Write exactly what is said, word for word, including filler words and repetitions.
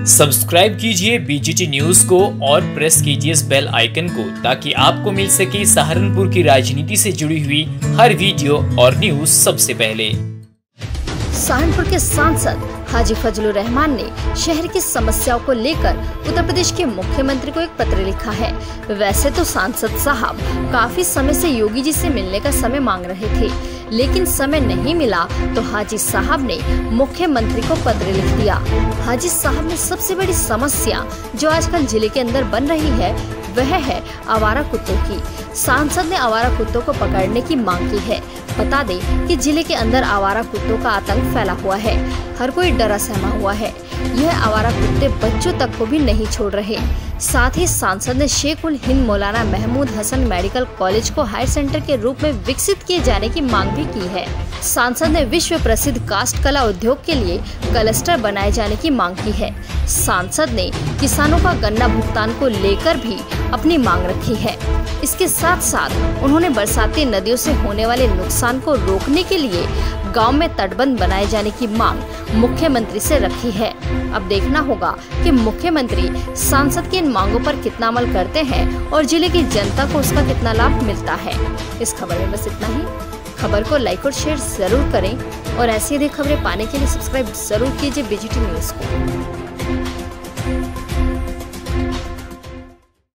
Subscribe कीजिए BGT news को और प्रेस कीजिए इस बेल आइकन को ताकि आपको मिल सके सहारनपुर की राजनीति से जुड़ी हुई हर वीडियो और न्यूज सबसे पहले। सहारनपुर के सांसद हाजी फजलुर रहमान ने शहर की समस्याओं को लेकर उत्तर प्रदेश के मुख्यमंत्री को एक पत्र लिखा है। वैसे तो सांसद साहब काफी समय से योगी जी से मिलने का समय मांग रहे थे, लेकिन समय नहीं मिला तो हाजी साहब ने मुख्यमंत्री को पत्र लिख दिया। हाजी साहब ने सबसे बड़ी समस्या जो आजकल जिले के अंदर बन रही है वह है आवारा कुत्तों की। सांसद ने आवारा कुत्तों को पकड़ने की मांग की है। बता दें कि जिले के अंदर आवारा कुत्तों का आतंक फैला हुआ है, हर कोई डरा सहमा हुआ है। यह आवारा कुत्ते बच्चों तक को भी नहीं छोड़ रहे। साथ ही सांसद ने शेख उल हिंद मौलाना महमूद हसन मेडिकल कॉलेज को हायर सेंटर के रूप में विकसित किए जाने की मांग भी की है। सांसद ने विश्व प्रसिद्ध काष्ठ कला उद्योग के लिए क्लस्टर बनाए जाने की मांग की है। सांसद ने किसानों का गन्ना भुगतान को लेकर भी अपनी मांग रखी है। इसके साथ साथ उन्होंने बरसाती नदियों से होने वाले नुकसान को रोकने के लिए गांव में तटबंध बनाए जाने की मांग मुख्यमंत्री से रखी है। अब देखना होगा कि मुख्यमंत्री सांसद की इन मांगों पर कितना अमल करते हैं और जिले की जनता को उसका कितना लाभ मिलता है। इस खबर में बस इतना ही। खबर को लाइक और शेयर जरूर करें और ऐसी अधिक खबरें पाने के लिए सब्सक्राइब जरूर कीजिए बीजीटी न्यूज को।